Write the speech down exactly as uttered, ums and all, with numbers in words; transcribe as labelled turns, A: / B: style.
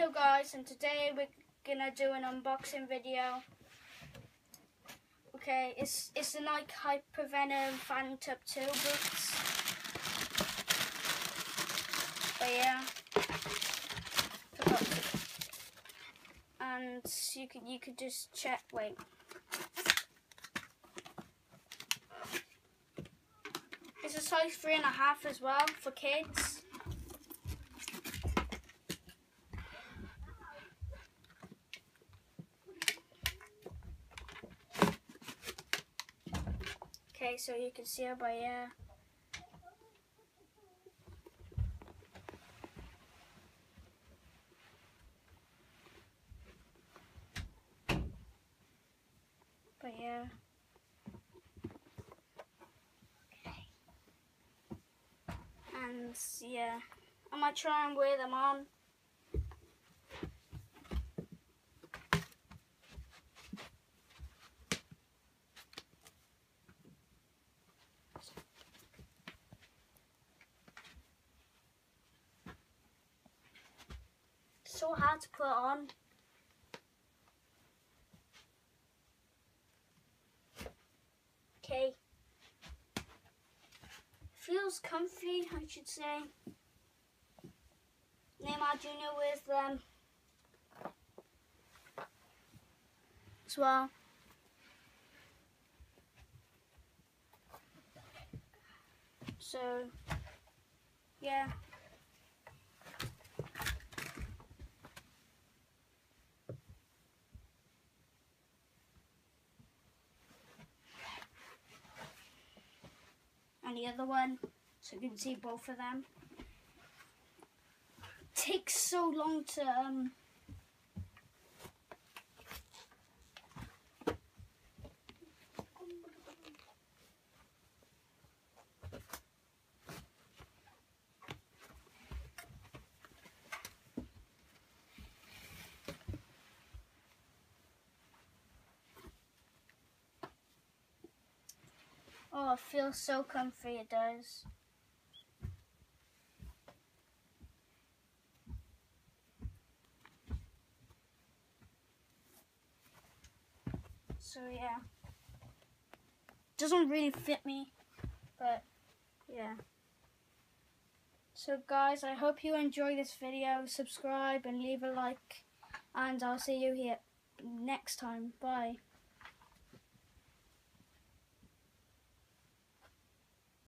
A: Hello guys, and today we're gonna do an unboxing video. Okay, it's it's the Nike Hypervenom Phantom two boots. But yeah, forgot to. And you could you could just check. Wait. It's a size three and a half as well for kids. Okay, so you can see it by here. But yeah. Okay. And yeah, I might try and wear them on. So hard to put on. Okay. Feels comfy, I should say. Neymar Junior wears them as well. So, yeah. And the other one, so you can see both of them. It takes so long to um Oh, it feels so comfy, it does. So yeah. Doesn't really fit me, but yeah. So guys, I hope you enjoy this video. Subscribe and leave a like, and I'll see you here next time. Bye.